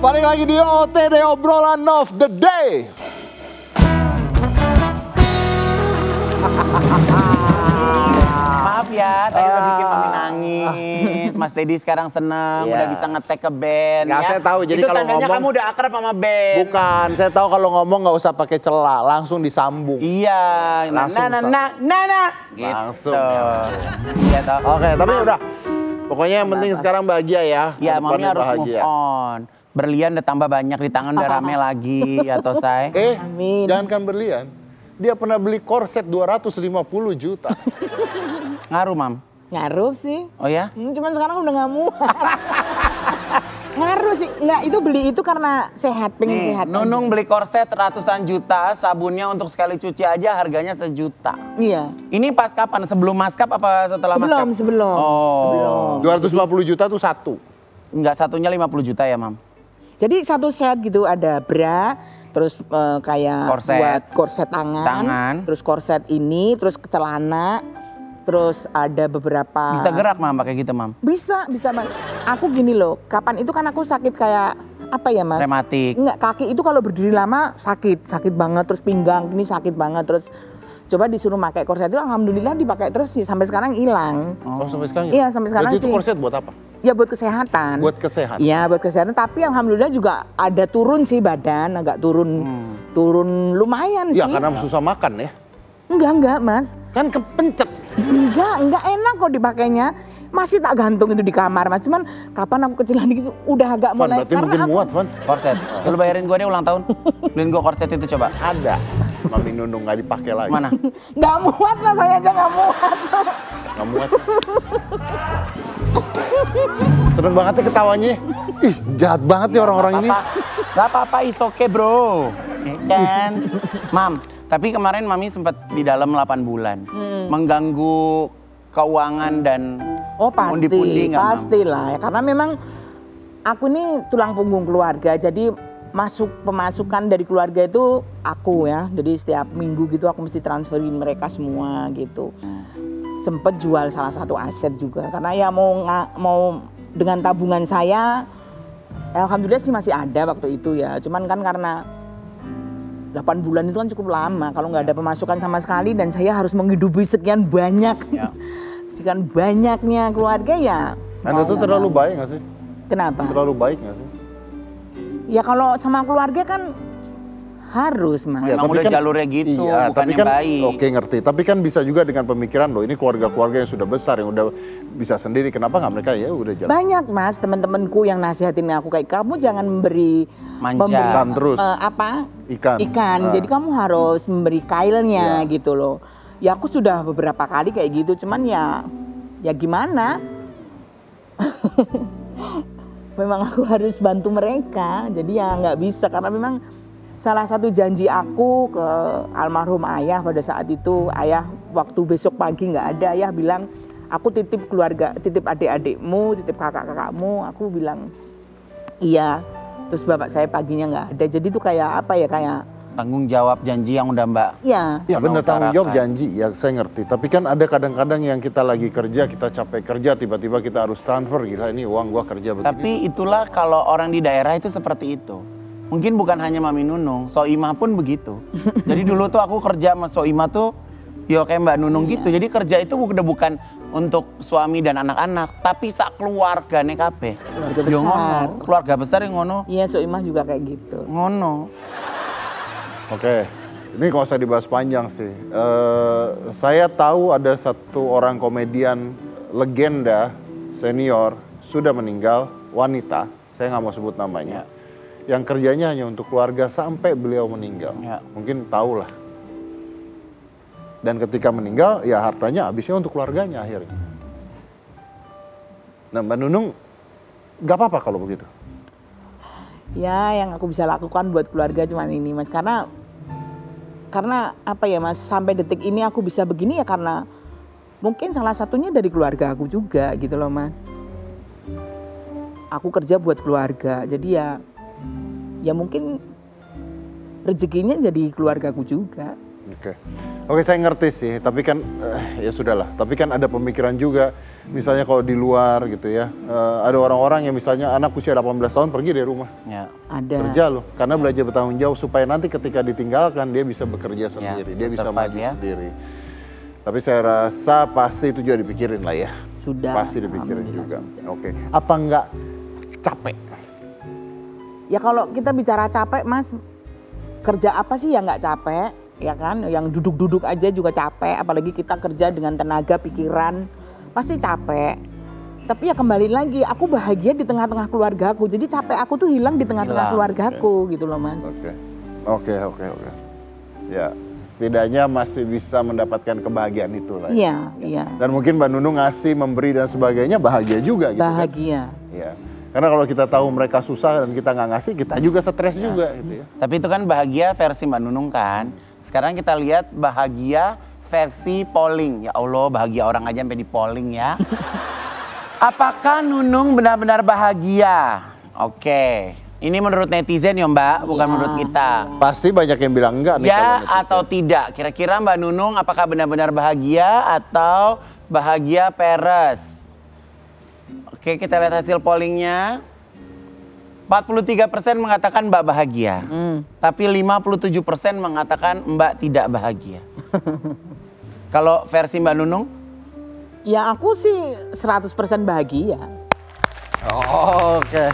Balik lagi di OTD obrolan of the day. Maaf ya, tadi udah bikin Mami nangis. Mas Teddy sekarang seneng, udah bisa nge-tag ke band. Nggak, ya. saya tahu, jadi itu kalau tandanya ngomong- kamu udah akrab sama band. Bukan, saya tahu kalau ngomong nggak usah pakai celah, langsung disambung. Iya, Langsung gitu. Langsung. Iya toh. Oke, tapi udah. Pokoknya yang penting sekarang bahagia ya. Iya, Mami Kedepannya harus move on. Berlian udah tambah banyak di tangan, udah rame lagi ya toh, Say. Amin. Jangankan berlian. Dia pernah beli korset 250 juta. Ngaruh, Mam? Ngaruh sih. Oh ya? Cuman sekarang udah nggak muat. Ngaruh sih. Nggak, itu beli itu karena sehat, pengen Nih, sehat. Nunung beli korset ratusan juta, sabunnya untuk sekali cuci aja harganya sejuta. Iya. Ini pas kapan? Sebelum maskap apa setelah maskap? Sebelum. Oh. 250 juta tuh satu. Enggak, satunya 50 juta ya, Mam? Jadi satu set gitu ada bra, terus kayak Korset. buat korset tangan, terus korset ini, terus celana, terus ada beberapa. Bisa gerak, Mam, pakai gitu, Mam? Bisa Mas. Aku gini loh, kapan itu kan aku sakit kayak apa ya Mas? Rematik. Enggak, kaki itu kalau berdiri lama sakit banget, terus pinggang ini sakit banget, terus coba disuruh pakai korset itu alhamdulillah dipakai terus sih sampai sekarang hilang. Oh, sampai sekarang? Iya, sampai sekarang Berarti sih. itu korset buat apa? Ya buat kesehatan. Buat kesehatan. Iya buat kesehatan. Tapi alhamdulillah juga ada turun sih badan, agak turun lumayan Ya sih. karena susah makan ya. Enggak Mas. Kan kepencet. Enggak enak kok dipakainya. Masih tak gantung itu di kamar Mas. Cuman kapan aku kecilan dikit udah agak Van, mulai. berarti mungkin muat, Van. Korset. Lu bayarin gue deh ulang tahun. Beliin gue korset itu coba. Ada. Mami Nunung nggak dipakai lagi. Mana? Nggak muat Mas, saya aja nggak muat. Nggak muat. Seneng banget ya ketawanya. Ih, jahat banget ya orang-orang ini. Gak apa-apa, is okay bro. Ya kan? Mam, tapi kemarin Mami sempat di dalam 8 bulan. Mengganggu keuangan dan Oh pasti, pundi-pundi nggak, Mam? pastilah ya. Karena memang aku ini tulang punggung keluarga. Jadi pemasukan dari keluarga itu aku ya. Jadi setiap minggu gitu aku mesti transferin mereka semua gitu. Sempet jual salah satu aset juga karena ya mau dengan tabungan saya alhamdulillah sih masih ada waktu itu ya. Cuman kan karena 8 bulan itu kan cukup lama kalau nggak ada pemasukan sama sekali dan saya harus menghidupi sekian banyak. Ya. Sekian banyaknya keluarga ya. Anda tuh terlalu baik nggak sih? Kenapa? Terlalu baik nggak sih? Ya kalau sama keluarga kan harus Mas. Emang udah jalurnya gitu, iya, bukan tapi yang kan, baik. Oke ngerti, tapi kan bisa juga dengan pemikiran loh, ini keluarga-keluarga yang sudah besar, yang udah bisa sendiri, kenapa nggak mereka ya udah jalan. Banyak Mas teman-temanku yang nasihatin aku kayak kamu jangan memberi Manja. Ikan terus. Ikan. Jadi kamu harus memberi kailnya gitu loh. Ya aku sudah beberapa kali kayak gitu, cuman ya gimana? Memang aku harus bantu mereka, jadi ya nggak bisa karena memang salah satu janji aku ke almarhum ayah pada saat itu, ayah waktu besok pagi nggak ada, ayah bilang aku titip keluarga, titip adik-adikmu, titip kakak-kakakmu, aku bilang iya. Terus bapak saya paginya nggak ada, jadi itu kayak apa ya, kayak Tanggung jawab janji yang udah Mbak. ya. Ya benar, tanggung jawab utarakan. janji, ya saya ngerti. Tapi kan ada kadang-kadang yang kita lagi kerja, kita capek kerja, tiba-tiba kita harus transfer, gila ini uang gua kerja begini. Tapi itulah kalau orang di daerah itu seperti itu. Mungkin bukan hanya Mami Nunung, Soimah pun begitu. Jadi dulu tuh aku kerja sama Soimah tuh, ya kayak Mbak Nunung gitu. Jadi kerja itu udah bukan untuk suami dan anak-anak, tapi sak keluargane kabeh. Keluarga Yo besar. ngono, keluarga besar yang ngono. Iya, Soimah juga kayak gitu. Ngono. Oke, ini kalau saya dibahas panjang sih. Saya tahu ada satu orang komedian legenda senior sudah meninggal, wanita. Saya nggak mau sebut namanya. Yang kerjanya hanya untuk keluarga sampai beliau meninggal. Ya. Mungkin tahu lah. Dan ketika meninggal, ya hartanya habisnya untuk keluarganya akhirnya. Nah, Mbak Nunung, nggak apa-apa kalau begitu. Ya, yang aku bisa lakukan buat keluarga cuman ini, Mas. Karena apa ya, Mas, sampai detik ini aku bisa begini ya karena mungkin salah satunya dari keluarga aku juga gitu loh, Mas. Aku kerja buat keluarga, jadi ya mungkin rezekinya jadi keluargaku juga. Oke, saya ngerti sih, tapi kan ya sudahlah. Tapi kan ada pemikiran juga, misalnya kalau di luar gitu ya, ada orang-orang yang misalnya anak usia 18 tahun pergi dari rumah. Ya. Ada. Kerja loh, karena belajar bertanggung jawab supaya nanti ketika ditinggalkan dia bisa bekerja sendiri, dia bisa maju sendiri. Tapi saya rasa pasti itu juga dipikirin lah ya. Sudah. Pasti dipikirin juga. Oke. Apa enggak capek? Ya kalau kita bicara capek Mas, kerja apa sih yang nggak capek? Ya kan, yang duduk-duduk aja juga capek, apalagi kita kerja dengan tenaga pikiran, pasti capek. Tapi ya kembali lagi, aku bahagia di tengah-tengah keluargaku, jadi capek aku tuh hilang di tengah-tengah keluargaku gitu loh Mas. Oke. Ya, setidaknya masih bisa mendapatkan kebahagiaan itu lah. Iya. Dan mungkin Mbak Nunung ngasih, memberi dan sebagainya bahagia juga gitu Bahagia. kan. Iya. Karena kalau kita tahu mereka susah dan kita nggak ngasih, kita juga stres juga gitu ya. Tapi itu kan bahagia versi Mbak Nunung kan. Sekarang kita lihat bahagia versi polling. Ya Allah, bahagia orang aja sampai di polling ya. Apakah Nunung benar-benar bahagia? Oke. Ini menurut netizen ya Mbak, bukan menurut kita. Pasti banyak yang bilang enggak nih. Ya atau tidak? Kira-kira Mbak Nunung apakah benar-benar bahagia atau bahagia peres? Oke, kita lihat hasil pollingnya. 43% mengatakan Mbak bahagia. Tapi 57% mengatakan Mbak tidak bahagia. Kalau versi Mbak Nunung? Ya aku sih 100% bahagia. Oke.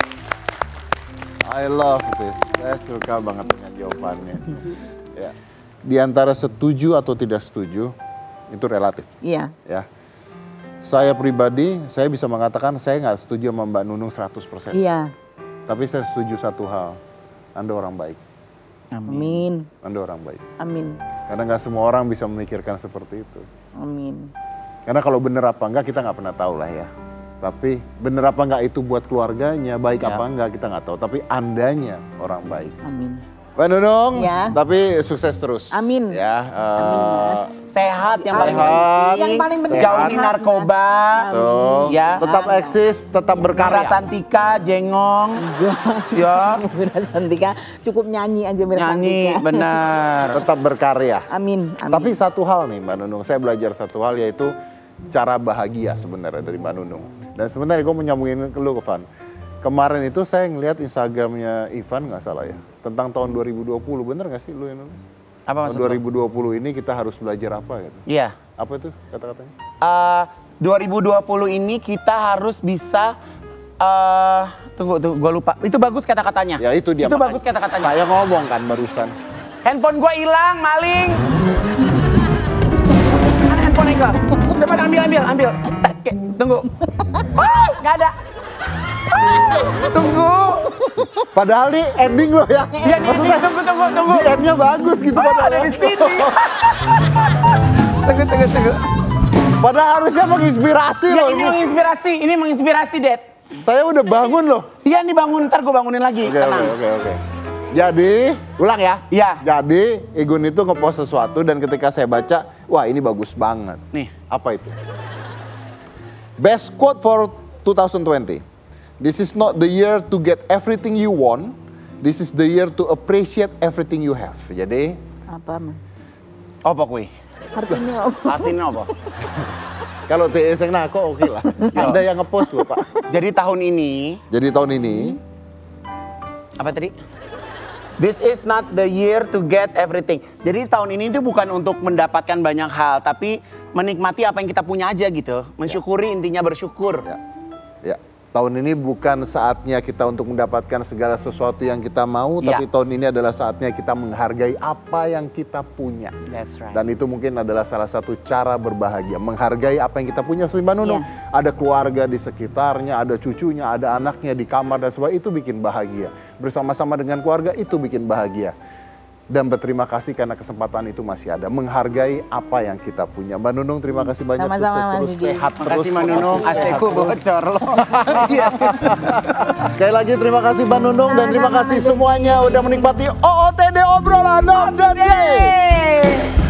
I love this. Saya suka banget dengan jawabannya. Ya. Di antara setuju atau tidak setuju, itu relatif. Iya. Ya. Saya pribadi, saya bisa mengatakan saya nggak setuju sama Mbak Nunung 100%. Iya. Tapi saya setuju satu hal, Anda orang baik. Amin. Anda orang baik. Amin. Karena nggak semua orang bisa memikirkan seperti itu. Amin. Karena kalau bener apa enggak kita nggak pernah tahu lah ya. Tapi bener apa enggak itu buat keluarganya, baik apa enggak kita nggak tahu. Tapi Andanya orang baik. Amin. Mbak Nunung, Ya. tapi sukses terus. Amin. Ya. Sehat yang paling Sehat. penting. Yang paling penting Jauhi sehat, narkoba. Tuh. Ya. Tetap eksis, tetap berkarya. Mira Santika, Jengong. Ya. Mira Santika cukup nyanyi aja Mira Nyanyi, Santika. benar. Tetap berkarya. Amin. Tapi satu hal nih Mbak Nunung, saya belajar satu hal yaitu cara bahagia sebenarnya dari Mbak Nunung. Dan sebenarnya gue mau nyambungin ke lu, Van. Kemarin itu saya ngeliat Instagramnya Ivan nggak salah ya, tentang tahun 2020, bener nggak sih lu yang nulis? Apa tahun maksud 2020 ini kita harus belajar apa gitu? Iya. Apa itu kata-katanya? 2020 ini kita harus bisa tunggu, gue lupa. Itu bagus kata-katanya. Ya itu dia. Itu bagus kata-katanya. Saya ngomong kan barusan. Handphone gue hilang, maling. Mana handphone gue? Cepat ambil. Tunggu. Nggak ada. Tunggu. Padahal nih ending loh ya. Iya nih, tunggu. Di endnya bagus gitu. Padahal Ada di sini. Tunggu. Padahal harusnya menginspirasi Ya, loh. ini menginspirasi, Dad. Saya udah bangun loh. Iya nih bangun, ntar gue bangunin lagi. Tenang. Oke. Jadi, ulang ya. Iya. Jadi, Igun itu ngepost sesuatu dan ketika saya baca, wah ini bagus banget. Nih. Apa itu? Best quote for 2020. This is not the year to get everything you want. This is the year to appreciate everything you have. Jadi, Apa Mas? Apa kuy? Artinya apa? Artinya apa? kalau TS yang nako oke lah. Anda yang ngepost loh Pak. Jadi tahun ini, Jadi tahun ini, apa tadi? This is not the year to get everything. Jadi tahun ini itu bukan untuk mendapatkan banyak hal, tapi menikmati apa yang kita punya aja gitu. Mensyukuri, intinya bersyukur. ya, tahun ini bukan saatnya kita untuk mendapatkan segala sesuatu yang kita mau, Ya. tapi tahun ini adalah saatnya kita menghargai apa yang kita punya. That's right. Dan itu mungkin adalah salah satu cara berbahagia, menghargai apa yang kita punya. Seperti Mbak Nunung, ada keluarga di sekitarnya, ada cucunya, ada anaknya di kamar dan sebagainya, itu bikin bahagia. Bersama-sama dengan keluarga itu bikin bahagia. Dan berterima kasih karena kesempatan itu masih ada. Menghargai apa yang kita punya. Mbak Nunung, terima kasih banyak. Sama-sama, Sukses Mas terus, Didi. sehat terus. Makasih Mbak Nunung, Sehat AC-ku terus. bocor loh. Sekali lagi terima kasih Mbak Nunung dan terima kasih semuanya udah menikmati OOTD obrolan of the day.